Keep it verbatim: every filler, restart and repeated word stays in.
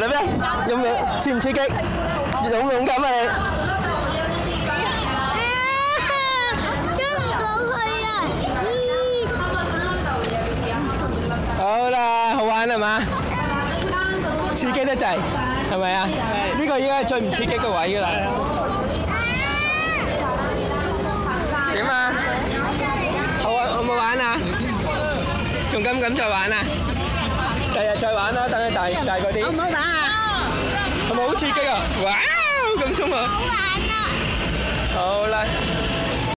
嚟咩？勇唔勇？刺唔刺激？勇唔勇敢啊你？好啦，好玩係嘛？刺激得滯，係咪啊？呢個應該係最唔刺激嘅位㗎啦。點啊？好啊，好唔好玩啊？仲敢唔敢再玩啊？第日再玩啦，等佢大大個啲。好唔好玩啊？係咪好刺激啊？哇！咁衝啊！好玩啊！好啦。